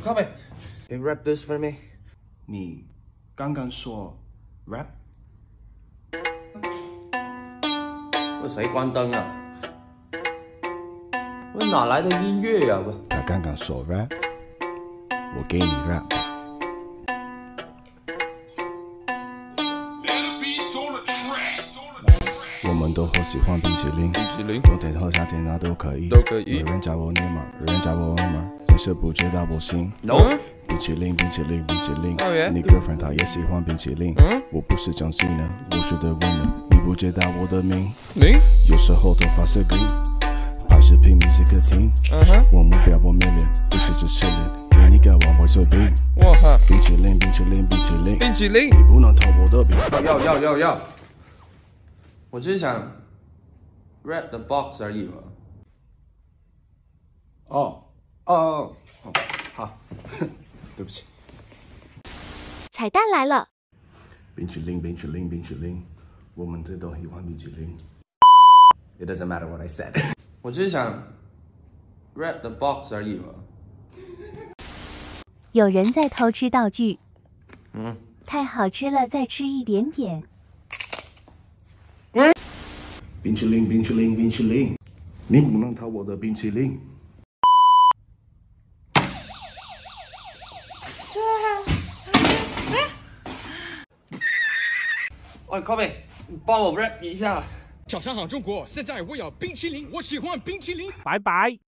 Copy. You rap this for me. 你刚刚说 rap？ 喂，谁关灯啊？喂，哪来的音乐啊？喂， 他刚刚说 rap， 我给你 rap 吧。我们都好喜欢冰淇淋，冬天和夏天那都可以。有人叫我尼玛，有人叫我尼玛，你是不知道我心。 No。 冰淇淋，冰淇淋，冰淇淋。 Oh yeah。 你 girlfriend 她也喜欢冰淇淋。我不是江西的，我是的 winner。你不知道我的名。有时候头发是 green， 拍视频 music 听。我目标我没练，不是只是练。给你个王牌手柄。 我哈。 冰淇淋，冰淇淋，冰淇淋。 冰淇淋。 你不能偷我的饼。 要。我只是想 rap the box 而已嘛。 好，对不起。 彩蛋来了！ 冰淇淋，冰淇淋，冰淇淋，我们这都喜欢冰淇淋。It doesn't matter what I said 。 我只是想 rap the box 而已嘛。 有人在偷吃道具。太好吃了，再吃一点点。 冰淇淋，冰淇淋，冰淇淋，你不能偷我的冰淇淋。 喂 ，Copy， 你帮我 rap 一下。 早上好，中国！现在我有冰淇淋，我喜欢冰淇淋。 拜拜。